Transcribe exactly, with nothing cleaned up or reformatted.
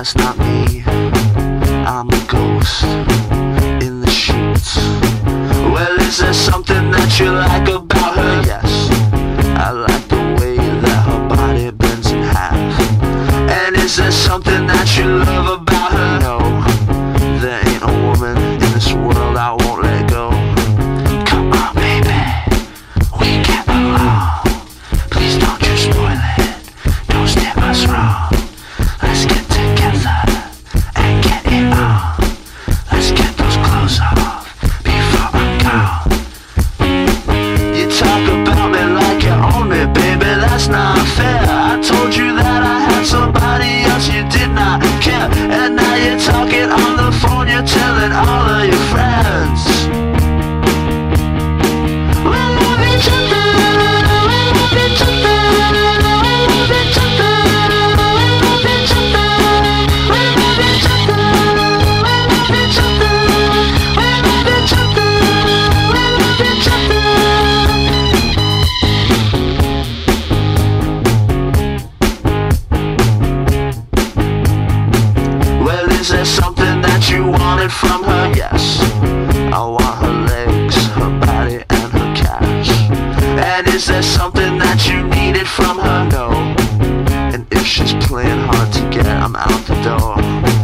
it's not me, I'm a ghost in the sheets. Well, is there something that you like about her? Yes, I like the way that her body bends in half. And is there something that you love about her? No, there ain't a woman in this world I won't let go. Come on, baby, we get along. Please don't you spoil it, don't step us wrong. Let's get together and get it on. Let's get those clothes off before I'm gone. You talk about me like you own me, baby, that's not fair. I told you that I had somebody else, you did not care. And now you're talking on the phone, you're telling all of your friends. We love each other, we love each other, we love each other, we love each other, we love each other, we love each other, we love each other, we love each other. Well, is there something that you wanted from her? Yes, I want her legs, her body, and her cash. And is there something that you needed from her? No. And if she's playing hard to get, I'm out the door.